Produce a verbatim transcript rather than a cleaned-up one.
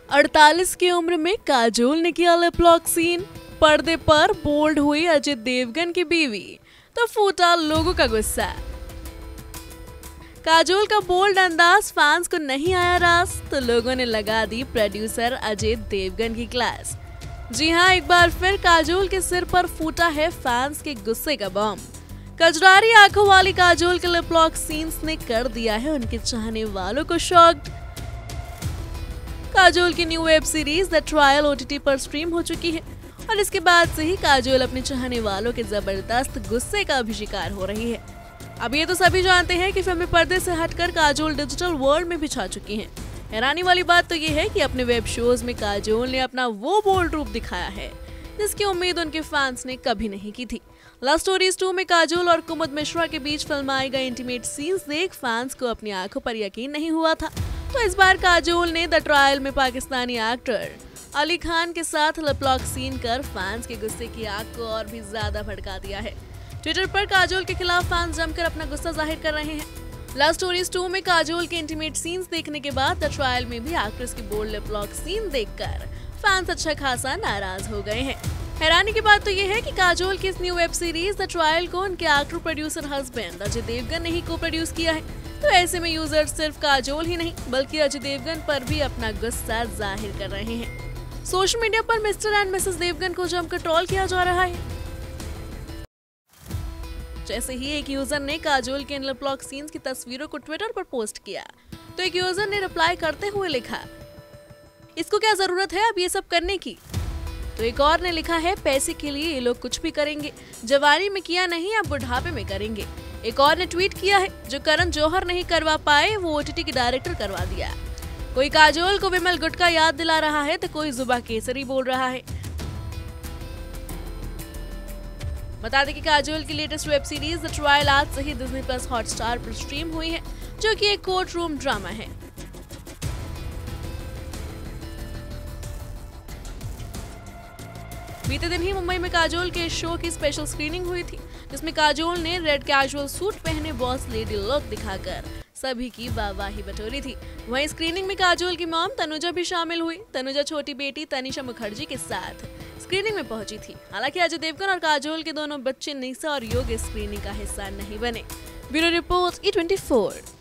अड़तालीस की उम्र में काजोल ने किया लिप लॉक सीन। पर्दे पर बोल्ड हुई अजय देवगन की बीवी, तो फूटा लोगों का गुस्सा। काजोल का बोल्ड अंदाज फैंस को नहीं आया रास, तो लोगों ने लगा दी प्रोड्यूसर अजय देवगन की क्लास। जी हां, एक बार फिर काजोल के सिर पर फूटा है फैंस के गुस्से का बम। कजरारी आंखों वाली काजोल के लिप लॉक सीन्स ने कर दिया है उनके चाहने वालों को शॉक्ड। काजोल की new web series the trial OTT पर स्ट्रीम हो चुकी है और इसके बाद से ही काजोल अपने चाहने वालों के जबरदस्त गुस्से का भी शिकार हो रही है। अब ये तो सभी जानते हैं कि फिल्मी पर्दे से हटकर काजोल डिजिटल वर्ल्ड में भी छा चुकी हैं। हैरानी वाली बात तो ये है कि अपने वेब शोज में काजोल ने अपना वो बोल्ड रूप दिखाया है जिसकी उम्मीद उनके फैंस ने कभी नहीं की थी। लव स्टोरीज टू में काजोल और कुमुद मिश्रा के बीच फिल्माए गए इंटीमेट सीन्स देख फैंस को अपनी आंखों पर यकीन नहीं हुआ था, तो इस बार काजोल ने द ट्रायल में पाकिस्तानी एक्टर अली खान के साथ लिप लॉक सीन कर फैंस के गुस्से की आग को और भी ज्यादा भड़का दिया है। ट्विटर पर काजोल के खिलाफ फैंस जमकर अपना गुस्सा जाहिर कर रहे हैं। लव स्टोरीज टू में काजोल के इंटीमेट सीन्स देखने के बाद द ट्रायल में भी एक्ट्रेस की बोल्ड लिप लॉक सीन देखकर फैंस अच्छा खासा नाराज हो गए हैं। हैरानी की बात तो ये है कि काजोल की इस new web series the trial को उनके actor producer husband Ajay Devgan ने ही को प्रोड्यूस किया है, तो ऐसे में यूजर्स सिर्फ काजोल ही नहीं बल्कि अजय देवगन पर भी अपना गुस्सा जाहिर कर रहे हैं। सोशल मीडिया पर मिस्टर एंड मिसेस देवगन को जमकर ट्रोल किया जा रहा है। जैसे ही एक यूजर ने काजोल के इन लिप लॉक सीन्स की तस्वीरों को ट्विटर पर पोस्ट किया, तो एक यूजर ने रिप्लाई करते हुए लिखा, इसको क्या जरूरत है अब ये सब करने की। तो एक और ने लिखा है, पैसे के लिए ये लोग कुछ भी करेंगे, जवानी में किया नहीं अब बुढ़ापे में करेंगे। एक और ने ट्वीट किया है, जो करण जौहर नहीं करवा पाए वो ओटीटी की डायरेक्टर करवा दिया। कोई काजोल को विमल गुटका याद दिला रहा है, तो कोई जुबा केसरी बोल रहा है। बता दें कि काजोल की latest web series the trial आज से ही डिज्नी प्लस हॉटस्टार पर स्ट्रीम हुई है, जो कि एक कोर्ट रूम ड्रामा है। बीते दिन ही मुंबई में काजोल के शो की स्पेशल स्क्रीनिंग हुई थी, जिसमें काजोल ने रेड कैजुअल सूट पहने बॉस लेडी लुक दिखाकर सभी की वाहवाही बटोरी थी। वहीं स्क्रीनिंग में काजोल की मॉम तनुजा भी शामिल हुई। तनुजा छोटी बेटी तनिषा मुखर्जी के साथ स्क्रीनिंग में पहुंची थी। हालांकि अजय देवगन और काजोल के दोनों बच्चे निशा और योग स्क्रीनिंग का हिस्सा नहीं बने। Bureau report E twenty four.